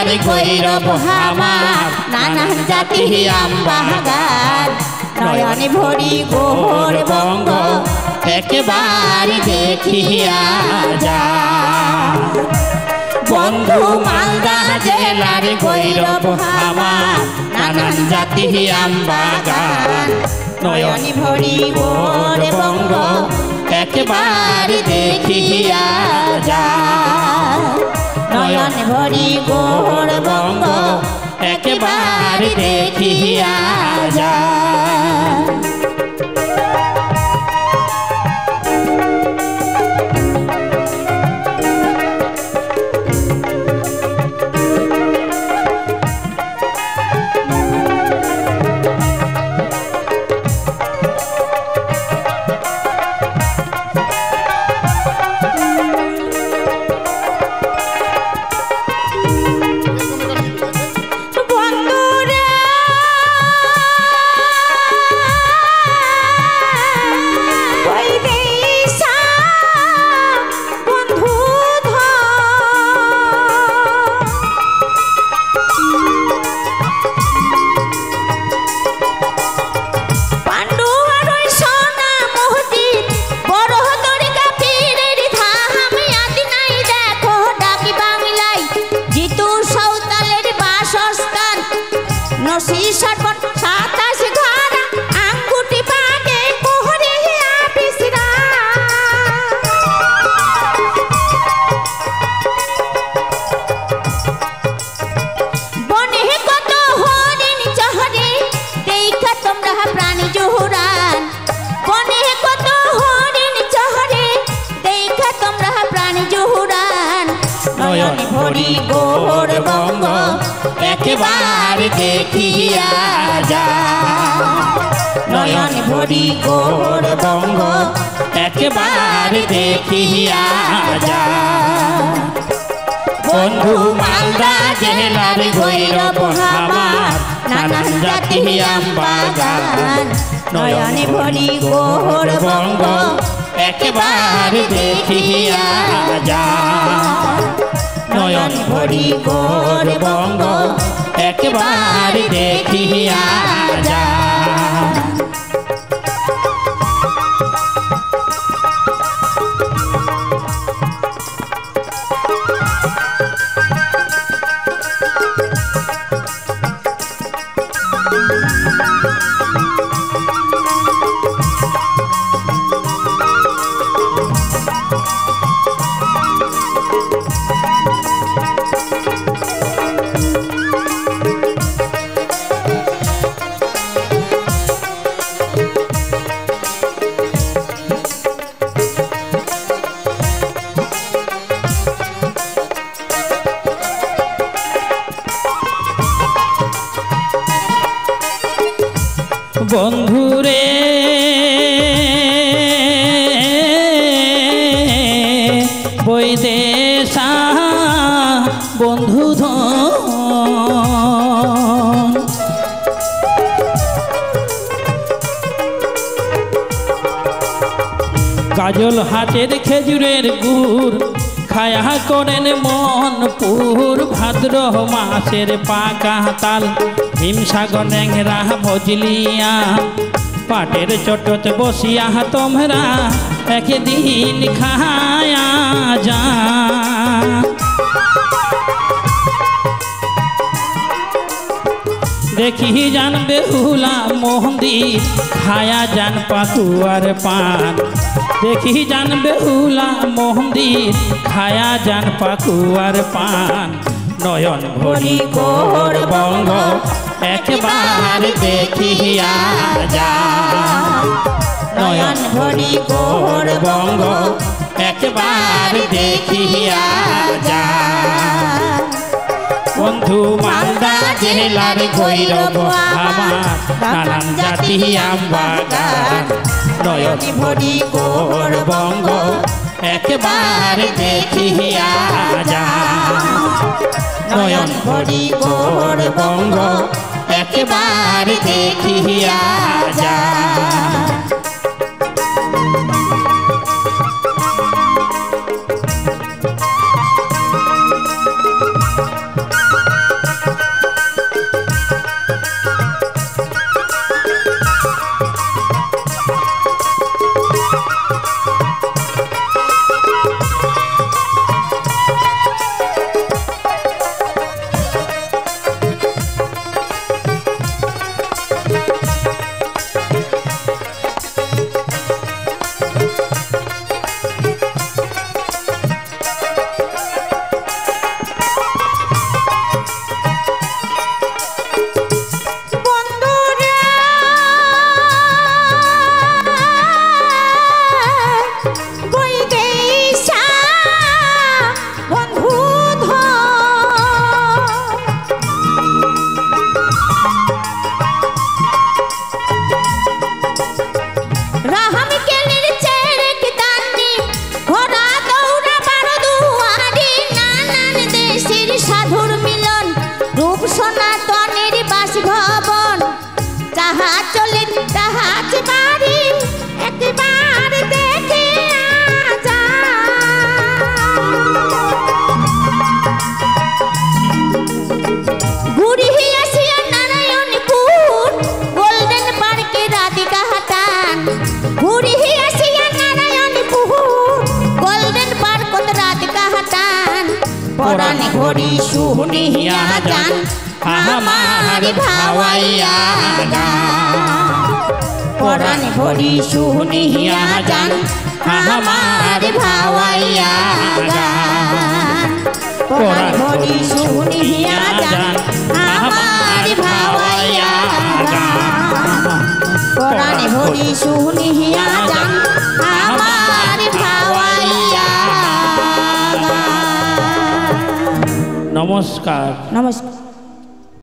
গৈরব আমার নানান জাতি আম বাগান নয়নে ভরি গোহর বঙ্গ একবার দেখিয়া যা বন্ধু মালদা জেলার গৈরব আমার নানান জাতি আম বাগান নয়নে ভরি গোহর বঙ্গ একবার দেখিয়া যা নয়ন ভরি গোহর বঙ্গ একবার দেখিয়া যা গোহর বঙ্গ একবার দেখিয়া যা নয়ন ভরি গোহর বঙ্গ একবার দেখিয়া যা বন্ধু মালদা জেলার গৈরব আমার নানান জাতি আম বাগান নয়নে ভরি গোহর বঙ্গ একবার দেখিয়া যা নয়ন ভরি গোহর বঙ্গ একবার দেখিয়া যা বন্ধুরে বৈদেশা বন্ধু কাজল হাতের খেজুরের গুড় খায়া করেন মন পুর ভাদ্র মাসের পাকা তাল হিমসাগর ন্যাংরা ভজলিয়া পাটের চটত বসিয়া তোমরা একদিন খায়া যা দেখি যান বেহুলা মন্দির খায়া যান পাতুয়ার পান দেখি যান বেহুলা মন্দির খায়া যান পাকুয়ার পান নয়ন ভরি গোহর বঙ্গ একবার দেখিয়া যা নয়ন ভরি গোহর বঙ্গ একবার দেখিয়া যা বন্ধু মালদা জেলার গৈরব আমার নানান জাতি আম বাগান নয়ন ভরি গোহর বঙ্গ একবার দেখিয়া যা নয়ন ভরি গোহর বঙ্গ একবার দেখিয়া যা প্রাণের বাসভবন যাহা চলে জাহাজ বাড়ি একবার দেখে যা ঘুরি আসিয়া নারায়ণপুর গোল্ডেন পার্কে রাধিকা হাটান ঘুরি আসিয়া নারায়ণপুর গোল্ডেন পার্ক রাধিকা হাটান পরাণ ঘড়ি শুনিয়া যান আমার ভাওয়াইয়া গান পরাণ ঘড়ি শুনিয়া যান আমার ভাওয়াইয়া গান পরাণ ঘড়ি শুনিয়া যান আমার ভাওয়াইয়া গান পরাণ ঘড়ি শুনিয়া যান আমার ভাওয়াইয়া গান। নমস্কার। নমস্কার।